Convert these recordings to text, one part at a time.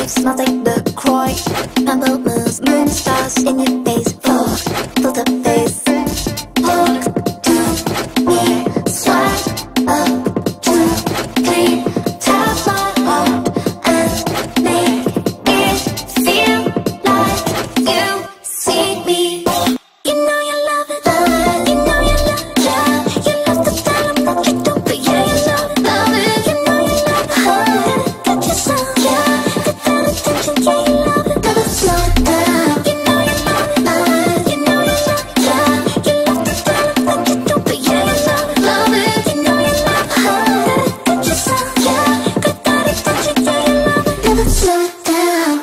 lips smells like the Croix. Pamplemousse, moon stars in your face. Vogue, filter face. Look to me, swipe up to clean. Tap my heart and make it feel like you see me. You know you love it, you know you love it, yeah. You love to tell them that you don't, but yeah, you love it, love it. You know you love it, got your sound, yeah. Got that attention, yeah, you love it, never slow it down. You know you love it, you know you love it, yeah. You love to tell them that you don't, but yeah, you love it, love it. You know you love it, got your sound, yeah. Got that attention, yeah, you love it, never slow it down.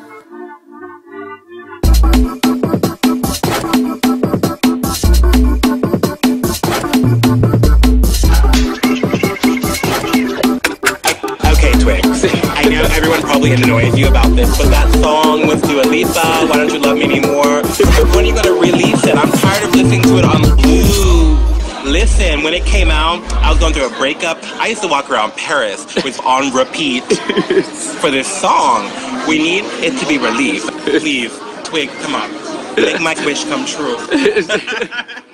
Okay, Twigs. I know everyone probably annoys you about this, but that song with Dua Lipa, Why Don't You Love Me Anymore? When are you gonna release it? I'm tired of listening to it on loop. Listen, when it came out, I was going through a breakup. I used to walk around Paris with on repeat for this song. We need it to be released. Please, Twig, come on. Make my wish come true.